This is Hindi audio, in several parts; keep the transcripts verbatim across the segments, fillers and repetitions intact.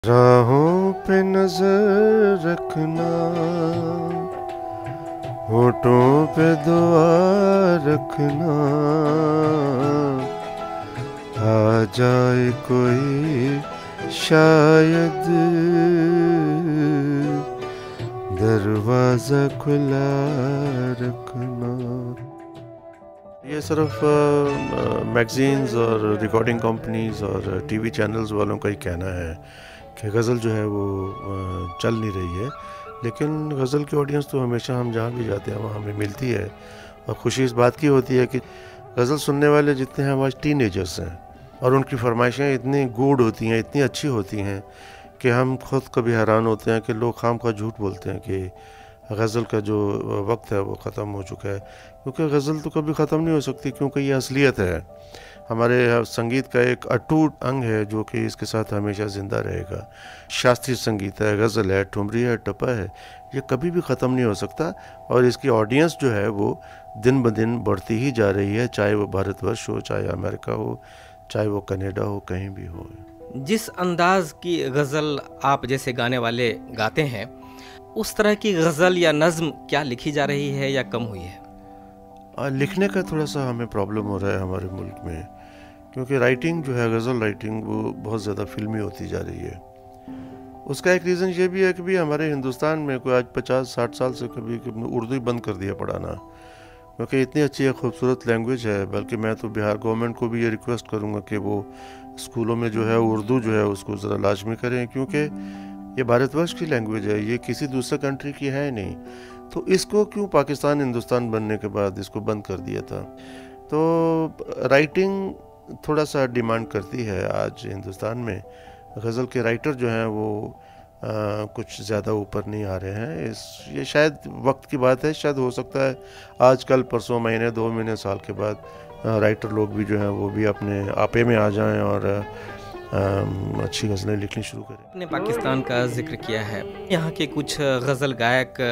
राहों पे नजर रखना, होठों पे दुआ रखना, आ जाए कोई शायद दरवाजा खुला रखना। ये सिर्फ मैगजीन्स और रिकॉर्डिंग कंपनीज और टीवी चैनल्स वालों का ही कहना है कि गज़ल जो है वो चल नहीं रही है, लेकिन गज़ल की ऑडियंस तो हमेशा हम जहाँ भी जाते हैं वहाँ हमें मिलती है। और खुशी इस बात की होती है कि गज़ल सुनने वाले जितने हैं वो आज टीनेजर्स हैं और उनकी फरमाइशें इतनी गूढ़ होती हैं, इतनी अच्छी होती हैं कि हम खुद कभी हैरान होते हैं कि लोग खाम खा झूठ बोलते हैं कि गज़ल का जो वक्त है वो ख़त्म हो चुका है, क्योंकि गज़ल तो कभी ख़त्म नहीं हो सकती, क्योंकि ये असलियत है, हमारे संगीत का एक अटूट अंग है जो कि इसके साथ हमेशा ज़िंदा रहेगा। शास्त्रीय संगीत है, गज़ल है, ठुमरी है, टप्पा है, ये कभी भी ख़त्म नहीं हो सकता और इसकी ऑडियंस जो है वो दिन ब दिन बढ़ती ही जा रही है, चाहे वो भारतवर्ष हो, चाहे अमेरिका हो, चाहे वो कनाडा हो, कहीं भी हो। जिस अंदाज़ की गज़ल आप जैसे गाने वाले गाते हैं, उस तरह की गज़ल या नज़्म क्या लिखी जा रही है या कम हुई है? आ, लिखने का थोड़ा सा हमें प्रॉब्लम हो रहा है हमारे मुल्क में, क्योंकि राइटिंग जो है, गज़ल राइटिंग, वो बहुत ज़्यादा फिल्मी होती जा रही है। उसका एक रीज़न ये भी है कि भी हमारे हिंदुस्तान में कोई आज पचास साठ साल से कभी उर्दू ही बंद कर दिया पढ़ाना, क्योंकि इतनी अच्छी एक खूबसूरत लैंग्वेज है। बल्कि मैं तो बिहार गवर्नमेंट को भी ये रिक्वेस्ट करूँगा कि वो स्कूलों में जो है उर्दू जो है उसको ज़रा लाजमी करें, क्योंकि ये भारतवर्ष की लैंग्वेज है, ये किसी दूसरे कंट्री की है नहीं। तो इसको क्यों पाकिस्तान हिंदुस्तान बनने के बाद इसको बंद कर दिया था? तो राइटिंग थोड़ा सा डिमांड करती है आज हिंदुस्तान में। गज़ल के राइटर जो हैं वो आ, कुछ ज़्यादा ऊपर नहीं आ रहे हैं। इस ये शायद वक्त की बात है, शायद हो सकता है आज कल परसों महीने दो महीने साल के बाद राइटर लोग भी जो हैं वो भी अपने आपे में आ जाएं और आ, अच्छी गज़लें लिखनी शुरू करें। आपने पाकिस्तान का जिक्र किया है, यहाँ के कुछ गज़ल गायक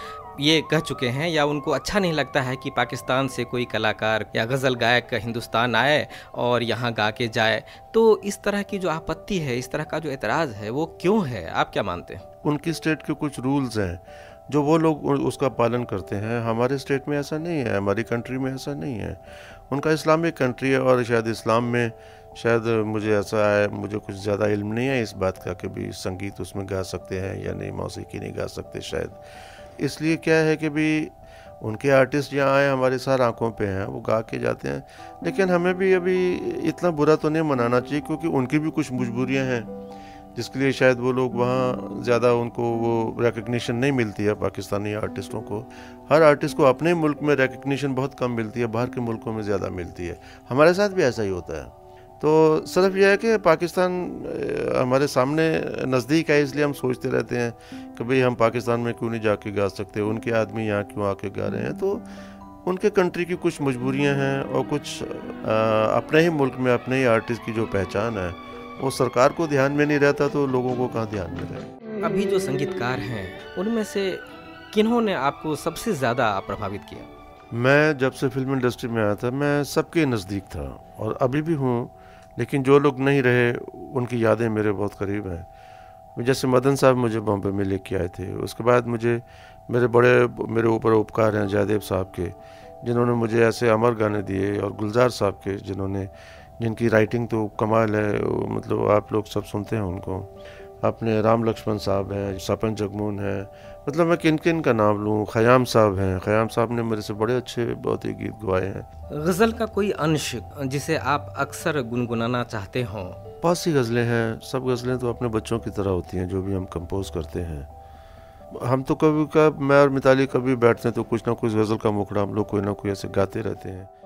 ये कह चुके हैं या उनको अच्छा नहीं लगता है कि पाकिस्तान से कोई कलाकार या गज़ल गायक हिंदुस्तान आए और यहाँ गा के जाए। तो इस तरह की जो आपत्ति है, इस तरह का जो एतराज़ है, वो क्यों है, आप क्या मानते हैं? उनकी स्टेट के कुछ रूल्स हैं जो वो लोग उसका पालन करते हैं। हमारे स्टेट में ऐसा नहीं है, हमारी कंट्री में ऐसा नहीं है। उनका इस्लामिक कंट्री है और शायद इस्लाम में, शायद मुझे ऐसा है, मुझे कुछ ज़्यादा इल्म नहीं है इस बात का कि भी संगीत उसमें गा सकते हैं या नहीं, मौसीकी नहीं गा सकते शायद। इसलिए क्या है कि भी उनके आर्टिस्ट यहाँ आए, हमारे सार आंखों पे हैं, वो गा के जाते हैं, लेकिन हमें भी अभी इतना बुरा तो नहीं मनाना चाहिए, क्योंकि उनकी भी कुछ मजबूरियाँ हैं जिसके लिए शायद वो लोग वहाँ ज़्यादा उनको वो रिकग्निशन नहीं मिलती है। पाकिस्तानी आर्टिस्टों को, हर आर्टिस्ट को अपने मुल्क में रिकग्निशन बहुत कम मिलती है, बाहर के मुल्कों में ज़्यादा मिलती है। हमारे साथ भी ऐसा ही होता है। तो सिर्फ यह है कि पाकिस्तान हमारे सामने नज़दीक है, इसलिए हम सोचते रहते हैं कि भाई हम पाकिस्तान में क्यों नहीं जाके गा सकते, उनके आदमी यहाँ क्यों आके गा रहे हैं। तो उनके कंट्री की कुछ मजबूरियाँ हैं और कुछ आ, अपने ही मुल्क में अपने ही आर्टिस्ट की जो पहचान है वो सरकार को ध्यान में नहीं रहता, तो लोगों को कहाँ ध्यान में रहे। अभी जो संगीतकार हैं उनमें से किन्होंने आपको सबसे ज़्यादा प्रभावित किया? मैं जब से फिल्म इंडस्ट्री में आया था, मैं सबके नज़दीक था और अभी भी हूँ, लेकिन जो लोग नहीं रहे उनकी यादें मेरे बहुत करीब हैं। जैसे मदन साहब मुझे बॉम्बे में लेके आए थे, उसके बाद मुझे मेरे बड़े मेरे ऊपर उपकार हैं जयदेव साहब के, जिन्होंने मुझे ऐसे अमर गाने दिए, और गुलजार साहब के, जिन्होंने जिनकी राइटिंग तो कमाल है, मतलब आप लोग सब सुनते हैं उनको। अपने राम लक्ष्मण साहब हैं, सपन जगमून है, मतलब मैं किन किन का नाम लूँ। ख़याम साहब हैं, ख़याम साहब ने मेरे से बड़े अच्छे बहुत ही गीत गवाए हैं। गज़ल का कोई अंश जिसे आप अक्सर गुनगुनाना चाहते हों? बहुत सी गज़लें हैं, सब गज़लें तो अपने बच्चों की तरह होती हैं जो भी हम कंपोज करते हैं। हम तो कभी कभी मैं और मिताली कभी बैठते हैं तो कुछ ना कुछ गज़ल का मुखड़ा हम लोग कोई ना कोई ऐसे गाते रहते हैं।